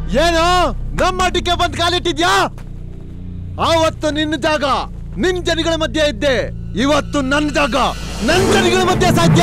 ಏನು ನಮ್ಮ ಟಿಕೆ ಬಂದ್ ಕಾಲಿಟ್ಟಿದ್ಯಾ? ಆವತ್ತು ನಿನ್ನ ಜಾಗ ನಿನ್ ಜನಗಳ ಮಧ್ಯೆ ಇದ್ದೆ, ಇವತ್ತು ನನ್ನ ಜಾಗ ನನ್ನ ಜನಗಳ ಮಧ್ಯೆ ಸಾಧ್ಯ.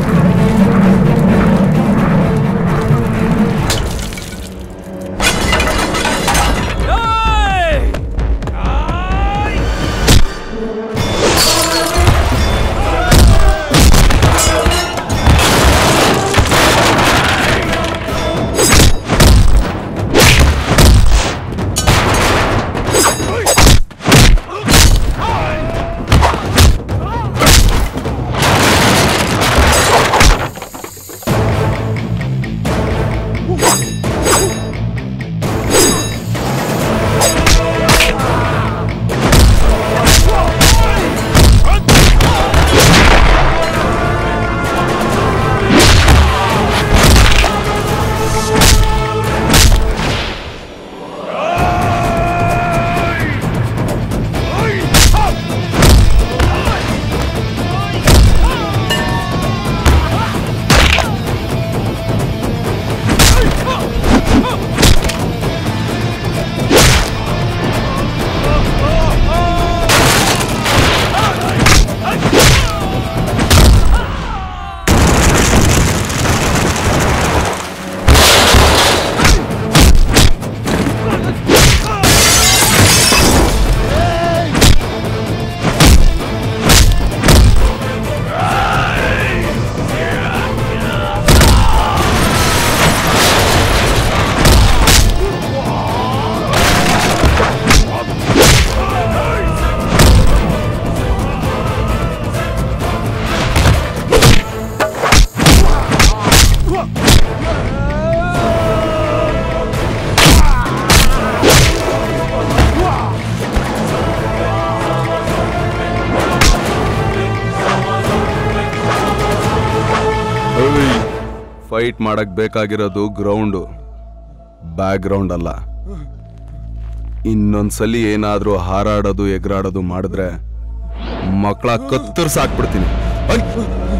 ಫೈಟ್ ಮಾಡಕ್ ಬೇಕಾಗಿರೋದು ಗ್ರೌಂಡು, ಬ್ಯಾಕ್ ಗ್ರೌಂಡ್ ಅಲ್ಲ. ಇನ್ನೊಂದ್ಸಲಿ ಏನಾದ್ರೂ ಹಾರಾಡೋದು ಎಗರಾಡೋದು ಮಾಡಿದ್ರೆ ಮಕ್ಕಳ ಕತ್ತರ್ಸಾಕ್ಬಿಡ್ತೀನಿ.